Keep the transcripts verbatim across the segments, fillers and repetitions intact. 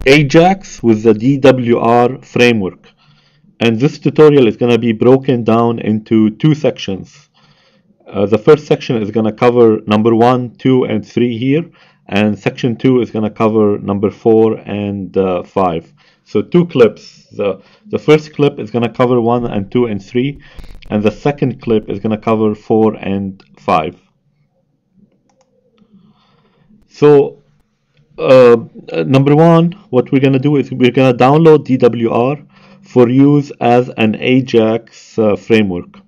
Ajax with the D W R framework. And this tutorial is going to be broken down into two sections. Uh, the first section is going to cover number one, two, and three here, and section two is going to cover number four and uh, five. So two clips. The, the first clip is going to cover one and two and three, and the second clip is going to cover four and five. So uh, number one, what we're going to do is we're going to download D W R for use as an Ajax uh, framework.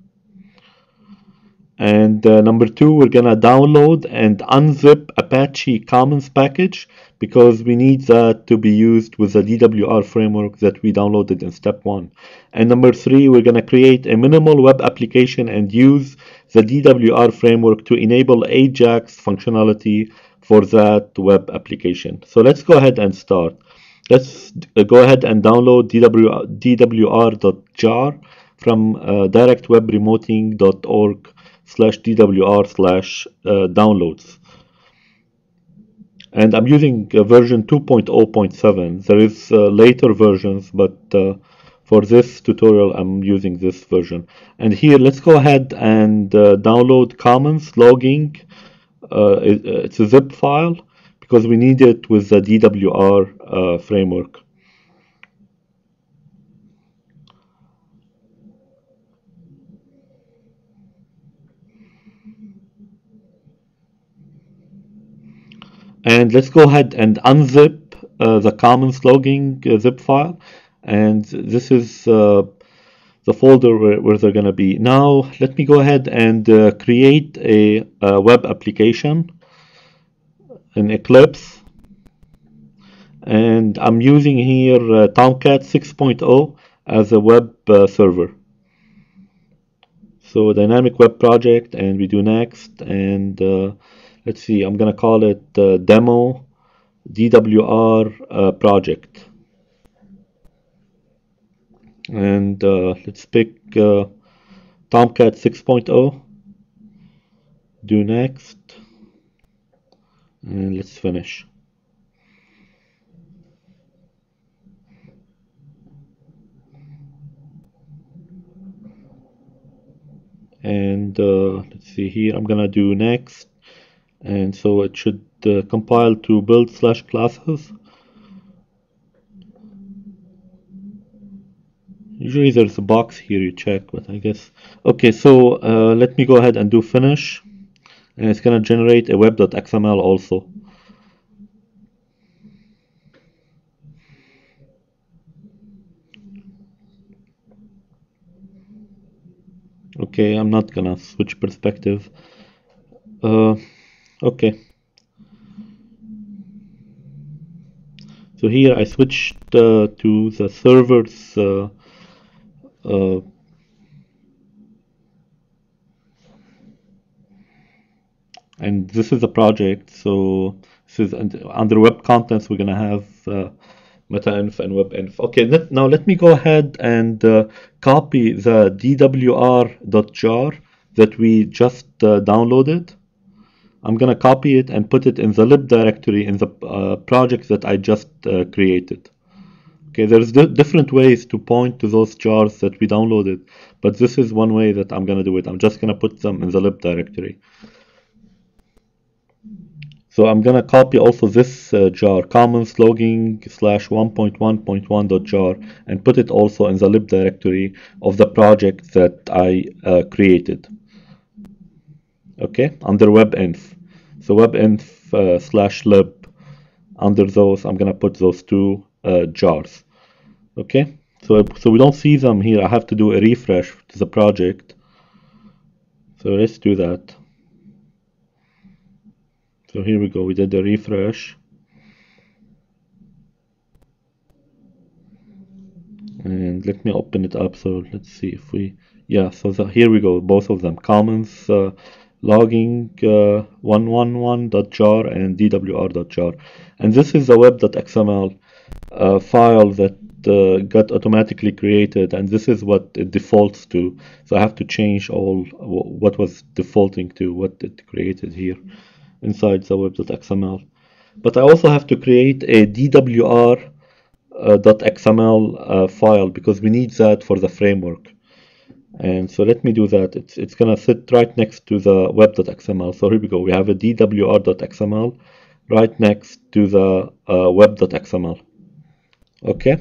And uh, number two, we're gonna download and unzip Apache Commons package because we need that to be used with the D W R framework that we downloaded in step one. And number three, we're gonna create a minimal web application and use the D W R framework to enable Ajax functionality for that web application. So let's go ahead and start. Let's go ahead and download D W R dot jar from uh, directwebremoting dot org slash dwr slash downloads. And I'm using uh, version two point zero point seven. There is uh, later versions, but uh, for this tutorial I'm using this version. And here let's go ahead and uh, download Commons logging. Uh, it, it's a zip file because we need it with the D W R uh, framework. And let's go ahead and unzip uh, the Commons logging uh, zip file. And this is uh, the folder where, where they're going to be. Now, let me go ahead and uh, create a, a web application in Eclipse. And I'm using here uh, Tomcat six point zero as a web uh, server. So dynamic web project, and we do next, and uh, let's see, I'm gonna call it uh, demo D W R uh, project. And uh, let's pick uh, Tomcat six point zero, do next, and let's finish. And uh, let's see here, I'm gonna do next, and so it should uh, compile to build slash classes. Usually there's a box here you check, but I guess okay. So uh, let me go ahead and do finish, and it's gonna generate a web dot X M L also. Okay, I'm not gonna switch perspective. Uh, okay. So here I switched uh, to the server's uh, uh, and this is a project. So this is under web contents. We're gonna have uh, meta-inf and web-inf. Okay, let, now let me go ahead and uh, copy the D W R dot jar that we just uh, downloaded. I'm gonna copy it and put it in the lib directory in the uh, project that I just uh, created. Okay, there's di different ways to point to those jars that we downloaded, but this is one way that I'm gonna do it. I'm just gonna put them in the lib directory. So I'm gonna copy also this uh, jar, commons logging slash one point one point one dot jar, and put it also in the lib directory of the project that I uh, created. Okay, under webinf. So webinf uh, slash lib. Under those, I'm gonna put those two uh, jars. Okay, so so we don't see them here. I have to do a refresh to the project. So let's do that. So here we go, we did the refresh. And let me open it up, so let's see if we, yeah, so the, here we go, both of them, commons uh, logging uh, one eleven dot jar and D W R dot jar. And this is the web dot X M L uh, file that uh, got automatically created, and this is what it defaults to. So I have to change all what was defaulting to what it created here inside the web dot X M L. But I also have to create a D W R uh, .xml uh, file because we need that for the framework. And so let me do that. It's, it's going to sit right next to the web.xml. So here we go. We have a dwr.xml right next to the uh, web.xml. Okay.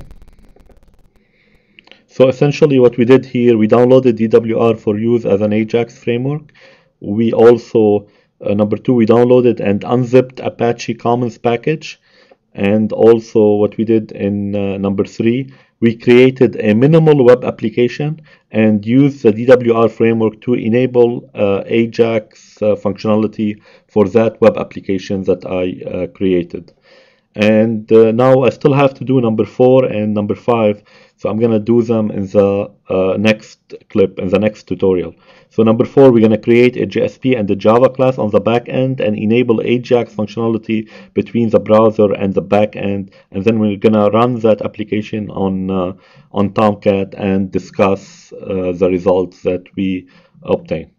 So essentially what we did here, we downloaded D W R for use as an Ajax framework. We also, uh, number two, we downloaded and unzipped Apache Commons package. And also what we did in uh, number three, we created a minimal web application and used the D W R framework to enable uh, Ajax uh, functionality for that web application that I uh, created. And uh, now I still have to do number four and number five. So I'm going to do them in the uh, next clip, in the next tutorial. So number four, we're going to create a J S P and a Java class on the back end and enable Ajax functionality between the browser and the back end. And then we're going to run that application on, uh, on Tomcat and discuss uh, the results that we obtain.